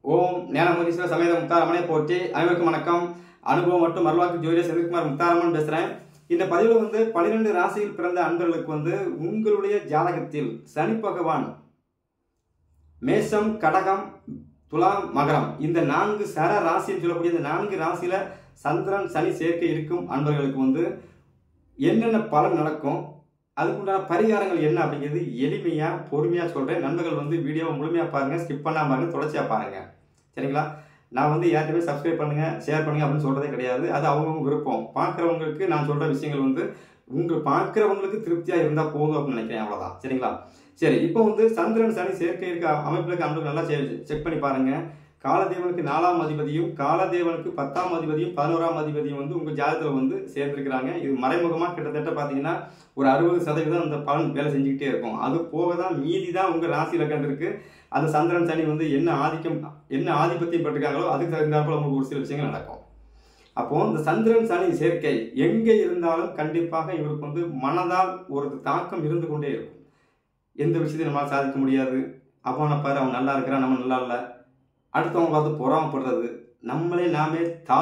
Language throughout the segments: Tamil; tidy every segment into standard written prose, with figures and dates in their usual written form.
ஓம் ஞானமுதீஸ்வர சமேத முத்தாரமனை போற்றி. அனைவருக்கும் வணக்கம். அனுபவம் மற்றும் மருளாக்கு ஜோதிடர் செந்தில்குமார் முத்தாரமன் பேசுறேன். இந்த பதிவில் 12 ராசியில் பிறந்த அன்பர்களுக்கு உங்களுடைய ஜாதகத்தில் சனி பகவான் மேஷம், கடகம், துலாம், மகரம் இந்த 4 சர ராசின்னு சொல்லக்கூடிய இந்த 4 ராசியில சந்திரன் சனி சேர்க்கை இருக்கும் அன்பர்களுக்கு என்னென்ன பலன் நடக்கும், அதுக்குண்டான பரிகாரங்கள் என்ன அப்படிங்கிறது எளிமையா பொறுமையா சொல்றேன். நண்பர்கள் வீடியோவை முழுமையா பாருங்க, ஸ்கிப் பண்ணாம பாருங்க, தொடர்ச்சியா பாருங்க. சரிங்களா? நான் யார்ட்டுமே சப்ஸ்கிரைப் பண்ணுங்க, ஷேர் பண்ணுங்க அப்படின்னு சொல்றதே கிடையாது. அது அவங்கவுங்க விருப்பம். பார்க்குறவங்களுக்கு நான் சொல்ற விஷயங்கள் உங்கள் பார்க்குறவங்களுக்கு திருப்தியா இருந்தா போதும் அப்படின்னு நினைக்கிறேன். அவ்வளவுதான். சரிங்களா? சரி, இப்போ சந்திரன் சனி சேர்க்கை இருக்க அமைப்புகளுக்கு அன்பு நல்லா செக் பண்ணி பாருங்க. காலதேவனுக்கு 4ஆம் அதிபதியும் காலதேவனுக்கு 10ஆம் அதிபதியும் 11ஆம் அதிபதியும் உங்க ஜாதகத்துல சேர்ந்திருக்கிறாங்க. இது மறைமுகமா கிட்டத்தட்ட பாத்தீங்கன்னா ஒரு 60% அந்த பலன் வேலை செஞ்சுக்கிட்டே இருக்கும். அது போக தான் மீதி தான் உங்க ராசியில கண்டிருக்கு. அந்த சந்திரன் சனி என்ன ஆதிக்கம் என்ன ஆதிபத்தியம் பெற்றிருக்காங்களோ அதுக்கு தகுந்தாப்புல உங்களுக்கு ஒரு சில விஷயங்கள் நடக்கும். அப்போ இந்த சந்திரன் சனி சேர்க்கை எங்க இருந்தாலும் கண்டிப்பாக இவருக்கு மனதால் ஒரு தாக்கம் இருந்து கொண்டே இருக்கும். எந்த விஷயத்தையும் நம்மளால சாதிக்க முடியாது. அவனை பாரு, அவன் நல்லா இருக்கிறான், நம்ம நல்லா இல்லை, அடுத்தவங்க பார்த்து பொறாமப்படுறது, நம்மளே நாமே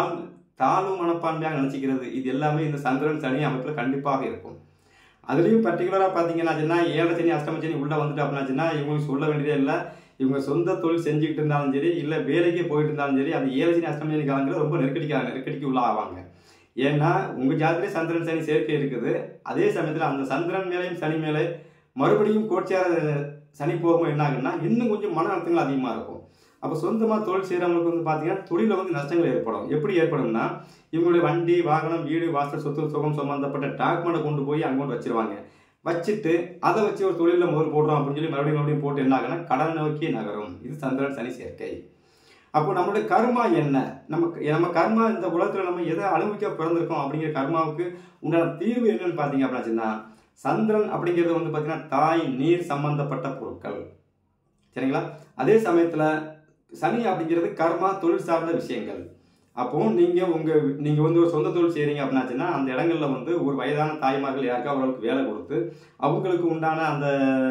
தாழ்வு மனப்பான்மையாக நினைச்சிக்கிறது, இது எல்லாமே இந்த சந்திரன் சனி அமைப்புல கண்டிப்பாக இருக்கும். அதுலயும் பர்டிகுலரா பாத்தீங்கன்னா 7 சனி அஷ்டம சனி உள்ள வந்துட்டு அப்படின்னாச்சுன்னா இவங்களுக்கு சொல்ல வேண்டியதே இல்லை. இவங்க சொந்த தொழில் செஞ்சுக்கிட்டு இருந்தாலும் சரி, இல்ல வேலைக்கே போயிட்டு இருந்தாலும் சரி, அந்த 7 சனி அஷ்டம சனி காலங்களில் ரொம்ப நெருக்கடிக்கு உள்ள ஆவாங்க. ஏன்னா உங்க ஜாதகத்திலே சந்திரன் சனி சேர்க்கை இருக்குது. அதே சமயத்துல அந்த சந்திரன் மேலையும் சனி மேலே மறுபடியும் கோட்சியார சனி போகும்போது என்ன ஆகுன்னா இன்னும் கொஞ்சம் மன அழுத்தங்கள் அதிகமா இருக்கும். அப்போ சொந்தமா தொழில் செய்யறவங்களுக்கு பாத்தீங்கன்னா தொழில நஷ்டங்கள் ஏற்படும். எப்படி ஏற்படும்னா இவங்களுடைய வண்டி, வாகனம், வீடு, வாசல், சொத்து, சுகம் சம்பந்தப்பட்ட டாக்குமெண்ட்டை கொண்டு போய் அங்க கொண்டு வச்சிருவாங்க. வச்சுட்டு அதை வச்சு ஒரு தொழில முதல் போடுறோம் அப்படின்னு சொல்லி மறுபடியும் போட்டு என்ன ஆகுன்னா கடன் நோக்கி நகரும். இது சந்திரன் சனி சேர்க்கை. அப்போ நம்மளுடைய கர்மா என்ன, நம்ம கர்மா இந்த உலகத்துல நம்ம எதை அனுபவிக்க பிறந்திருக்கோம் அப்படிங்கிற கர்மாவுக்கு உண்டான தீர்வு என்னன்னு பாத்தீங்க அப்படின்னா சந்திரன் அப்படிங்கிறது பாத்தீங்கன்னா தாய், நீர் சம்பந்தப்பட்ட பொருட்கள். சரிங்களா? அதே சமயத்துல சனி அப்படிங்கிறது கர்மா, தொழில் சார்ந்த விஷயங்கள். அப்போ நீங்க ஒரு சொந்த தொழில் செய்றீங்க அப்படின்னாச்சுன்னா அந்த இடங்கள்ல ஒரு வயதான தாய்மார்கள் யாருக்கா அவர்களுக்கு வேலை கொடுத்து அவங்களுக்கு உண்டான அந்த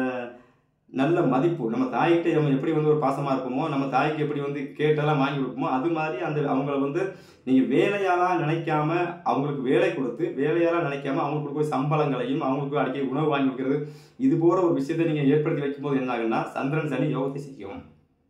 நல்ல மதிப்பு, நம்ம தாய்கிட்ட நம்ம எப்படி ஒரு பாசமா இருப்போமோ, நம்ம தாய்க்கு எப்படி கேட்டெல்லாம் வாங்கி கொடுப்போமோ, அது மாதிரி அந்த அவங்கள நீங்க வேலையாளா நினைக்காம அவங்களுக்கு வேலை கொடுத்து, வேலையாளா நினைக்காம அவங்களுக்கு போய் சம்பளங்களையும் அவங்களுக்கு அடிக்கடி உணவு வாங்கி கொடுக்கிறது, இது போற ஒரு விஷயத்தை நீங்க ஏற்படுத்தி வைக்கும்போது என்ன ஆகுன்னா சந்திரன் சனி யோகத்தை செய்யும்.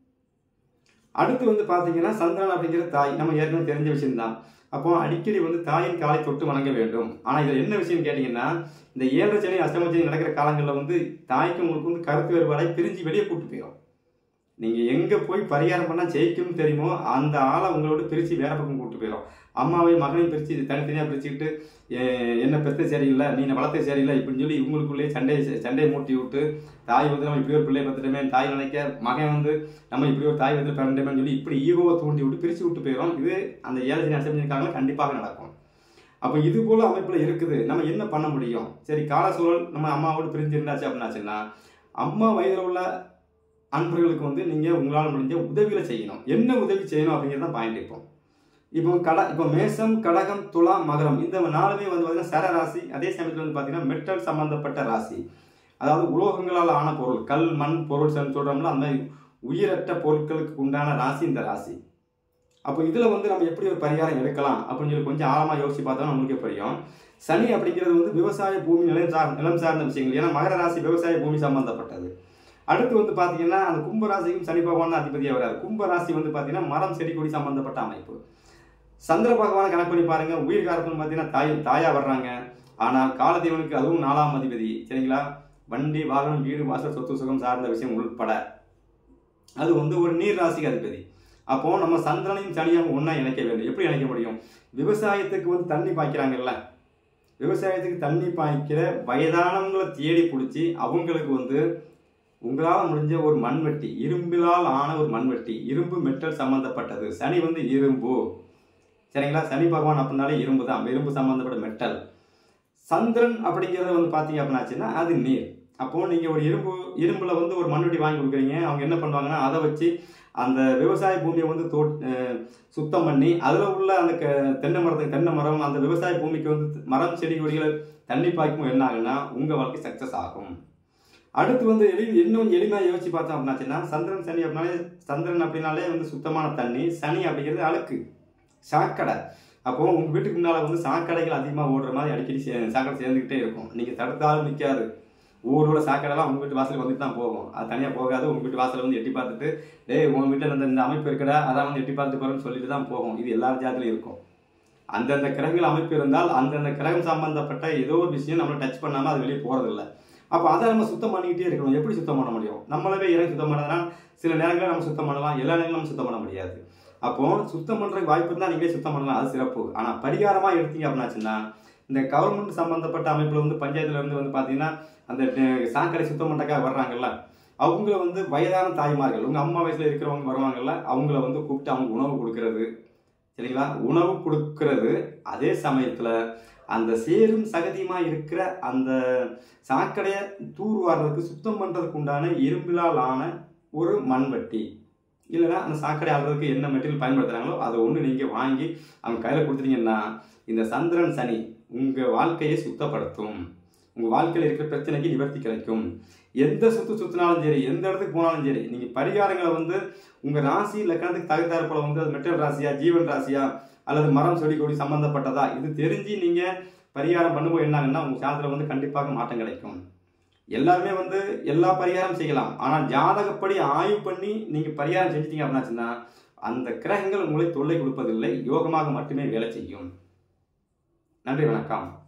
அடுத்து பாத்தீங்கன்னா சந்திரன் அப்படிங்கிற தாய் நம்ம ஏற்கனவே தெரிஞ்ச விஷயம் தான். அப்போ அடிக்கடி தாயின் காலை தொட்டு வணங்க வேண்டும். ஆனா இதுல என்ன விஷயம் கேட்டீங்கன்னா இந்த 7 சனி அஷ்டம சனி நடக்கிற காலங்கள்ல தாய்க்கு உங்களுக்கு கருத்து வேறுபாடை பிரிஞ்சு வெளியே கூட்டு போயிடும். நீங்க எங்க போய் பரிகாரம் பண்ணா ஜெயிக்கும் தெரியுமோ அந்த ஆளை உங்களோட பிரிச்சு வேற பக்கம் கூட்டு போயிடும். அம்மாவையும் மகனையும் பிரிச்சு தனித்தனியா பிரிச்சுக்கிட்டு என்ன பெத்த சரியில்லை, நீ வளர்த்த சரியில்லை இப்படின்னு சொல்லி இவங்களுக்குள்ளேயே சண்டையை மூட்டி விட்டு தாய் நம்ம இப்படி ஒரு பிள்ளை பத்துட்டோமே, தாய் நினைக்க மகன் நம்ம இப்படி ஒரு தாய் வந்து பிறந்தமே சொல்லி இப்படி ஈகோவை தூண்டி விட்டு பிரிச்சு விட்டு போயிடும். இது அந்த 7 சனி அஷ்டம சனி காலங்களில் கண்டிப்பாக நடக்கும். அப்போ இது போல அமைப்புல இருக்குது. நம்ம என்ன பண்ண முடியும்? சரி, கால சூழல் நம்ம அம்மாவோடு பிரிஞ்சு இருந்தாச்சு அப்படின்னாச்சுன்னா அம்மா வயதில் உள்ள அன்பர்களுக்கு நீங்க உங்களால் முடிஞ்ச உதவிகளை செய்யணும். என்ன உதவி செய்யணும் அப்படிங்கிறது பாயிண்ட். இப்போ மேஷம், கடகம், துலாம், மகரம் இந்த 4மே பாத்தீங்கன்னா சர ராசி. அதே சமயத்தில் பாத்தீங்கன்னா மெட்டல் சம்பந்தப்பட்ட ராசி. அதாவது உலோகங்களால் ஆன பொருள், கல், மண் பொருள் சொல்றோம்ல, அந்த உயிரற்ற பொருட்களுக்கு உண்டான ராசி இந்த ராசி. அப்போ இதுல நம்ம எப்படி ஒரு பரிகாரம் எடுக்கலாம் அப்படின்னு சொல்லி கொஞ்சம் ஆழமா யோசிச்சு பார்த்தோம்னா நம்மளுக்கே புரியும். சனி அப்படிங்கிறது விவசாய பூமி, நிலம் சார்ந்த விஷயங்கள். ஏன்னா மகர ராசி விவசாய பூமி சம்பந்தப்பட்டது. அடுத்து பாத்தீங்கன்னா அந்த கும்ப ராசிக்கும் சனி பகவான் அதிபதியா வராது. கும்ப ராசி பாத்தீங்கன்னா மரம், செடி, கொடி சம்பந்தப்பட்ட அமைப்பு. சந்திர பகவானை கணக்கு பண்ணி பாருங்க, உயிர் காரத்துன்னு பாத்தீங்கன்னா தாயா வர்றாங்க. ஆனால் காலதேவனுக்கு அதுவும் 4ஆம் அதிபதி. சரிங்களா? வண்டி, வாகனம், வீடு, வாசல், சொத்து, சுகம் சார்ந்த விஷயம் உள்பட அது ஒரு நீர் ராசிக்கு அதிபதி. அப்போ நம்ம சந்திரனையும் சனியும் ஒன்னா இணைக்க வேண்டும். எப்படி இணைக்க முடியும்? விவசாயத்துக்கு தண்ணி பாய்க்கிறாங்கல்ல, விவசாயத்துக்கு தண்ணி பாய்க்கிற வயதானவங்களை தேடி பிடிச்சி அவங்களுக்கு உங்களால் முடிஞ்ச ஒரு மண்வெட்டி, இரும்பிலால் ஆன ஒரு மண்வெட்டி, இரும்பு மெட்டல் சம்பந்தப்பட்டது. சனி இரும்பு. சரிங்களா? சனி பகவான் அப்படின்னாலே இரும்பு தான், இரும்பு சம்பந்தப்பட்ட மெட்டல். சந்திரன் அப்படிங்கிறது பாத்தீங்க அப்படின்னாச்சுன்னா அது நீர். அப்போ நீங்க ஒரு இரும்புல ஒரு மண்வெட்டி வாங்கி கொடுக்குறீங்க. அவங்க என்ன பண்ணுவாங்கன்னா அதை வச்சு அந்த விவசாய பூமியை சுத்தம் பண்ணி அதுல உள்ள அந்த தென்னை மரம் அந்த விவசாய பூமிக்கு மரம், செடி, கொடிகளை தண்ணி பாய்க்கும் என்ன ஆகுன்னா உங்க வாழ்க்கை சக்சஸ் ஆகும். அடுத்து வந்து இன்னும் எளிமையாக யோசிச்சு பார்த்தோம் அப்படின்னாச்சுன்னா சந்திரன் சனி அப்படின்னாலே சந்திரன் அப்படின்னாலே வந்து சுத்தமான தண்ணி, சனி அப்படிங்கிறது அழுக்கு, சாக்கடை. அப்போ உங்கள் வீட்டுக்கு முன்னால் வந்து சாக்கடைகள் அதிகமாக ஓடுற மாதிரி அடிக்கடி சாக்கடை சேர்ந்துக்கிட்டே இருக்கும். நீங்கள் தடுத்தாலும் நிற்காது. ஊரோட சாக்கடைலாம் உங்கள் வீட்டு வாசலுக்கு வந்துட்டு தான் போகும். அது தனியாக போகாது. உங்கள் வீட்டு வாசலை வந்து எட்டி பார்த்துட்டு உங்கள் வீட்டில் இந்த அமைப்பு இருக்கடா அதான் வந்து எட்டி பார்த்துட்டு போகிறேன்னு சொல்லிட்டு தான் போகும். இது எல்லா ஜாதிலையும் இருக்கும். அந்தந்த கிரகங்கள் அமைப்பு இருந்தால் அந்தந்த கிரகம் சம்பந்தப்பட்ட ஏதோ ஒரு விஷயம் நம்மளை டச் பண்ணாமல் அது வெளியே போகிறதில்ல. அப்போ அதை நம்ம சுத்தம் பண்ணிக்கிட்டே இருக்கணும். எப்படி சுத்தம் பண்ண முடியும்? நம்மளவே இறங்கி சுத்தம் பண்ணதுனா சில நேரங்களில் நம்ம சுத்தம் பண்ணலாம், எல்லா நேரங்களும் நம்ம சுத்தம் பண்ண முடியாது. அப்போ சுத்தம் பண்ணுறதுக்கு வாய்ப்பு இருந்தால் நீங்களே சுத்தம் பண்ணலாம், அது சிறப்பு. ஆனால் பரிகாரமாக எடுத்தீங்க அப்படின்னாச்சுன்னா இந்த கவர்மெண்ட் சம்பந்தப்பட்ட அமைப்பில் வந்து பஞ்சாயத்துல இருந்து வந்து பார்த்தீங்கன்னா அந்த சாக்கடை சுத்தம் பண்ணுறதுக்காக வர்றாங்கல்ல, அவங்கள வந்து வயதான தாய்மார்கள், உங்கள் அம்மா வயசில் இருக்கிறவங்க வருவாங்கல்ல, அவங்கள வந்து கூப்பிட்டு அவங்க உணவு கொடுக்கறது, சரிங்களா? உணவு கொடுக்கறது. அதே சமயத்தில் அந்த சேரும் சகதியுமாக இருக்கிற அந்த சாக்கடையை தூர்வாடுறதுக்கு சுத்தம் பண்ணுறதுக்கு உண்டான இரும்பிலால் ஆன ஒரு மண்வெட்டி, இல்லைன்னா அந்த சாக்கடை ஆடுறதுக்கு என்ன மெட்டீரியல் பயன்படுத்துகிறாங்களோ அதை ஒன்று நீங்கள் வாங்கி அவங்க கையில் கொடுத்துட்டீங்கன்னா இந்த சந்திரன் சனி உங்கள் வாழ்க்கையை சுத்தப்படுத்தும். உங்கள் வாழ்க்கையில் இருக்கிற பிரச்சனைக்கு நிவர்த்தி கிடைக்கும். எந்த சுற்றினாலும் சரி, எந்த இடத்துக்கு போனாலும் சரி, நீங்கள் பரிகாரங்களை வந்து உங்கள் ராசி லக்கணத்துக்கு தகுந்தாற் போல வந்து அது மெட்டல் ராசியா, ஜீவன் ராசியா, அல்லது மரம் செடி கொடி சம்பந்தப்பட்டதா, இது தெரிஞ்சு நீங்கள் பரிகாரம் பண்ணும்போது என்னாங்கன்னா உங்கள் சாதத்தில் வந்து கண்டிப்பாக மாற்றம் கிடைக்கும். எல்லாருமே வந்து எல்லா பரிகாரம் செய்யலாம். ஆனால் ஜாதகப்படி ஆய்வு பண்ணி நீங்கள் பரிகாரம் செஞ்சிட்டீங்க அப்படின்னாச்சுன்னா அந்த கிரகங்கள் உங்களை தொல்லை கொடுப்பதில்லை, யோகமாக மட்டுமே வேலை செய்யும். நன்றி, வணக்கம்.